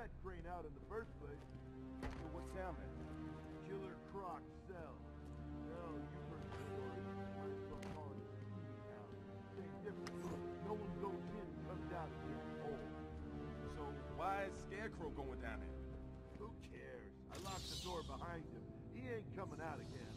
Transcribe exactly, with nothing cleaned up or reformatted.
that crane out in the first place. So what's down there? Killer Croc cell. Hell, you heard the story. Might as well call it a feeding house. Same difference. No one goes in and comes out here whole. So why is Scarecrow going down there? Who cares? I locked the door behind him. He ain't coming out again.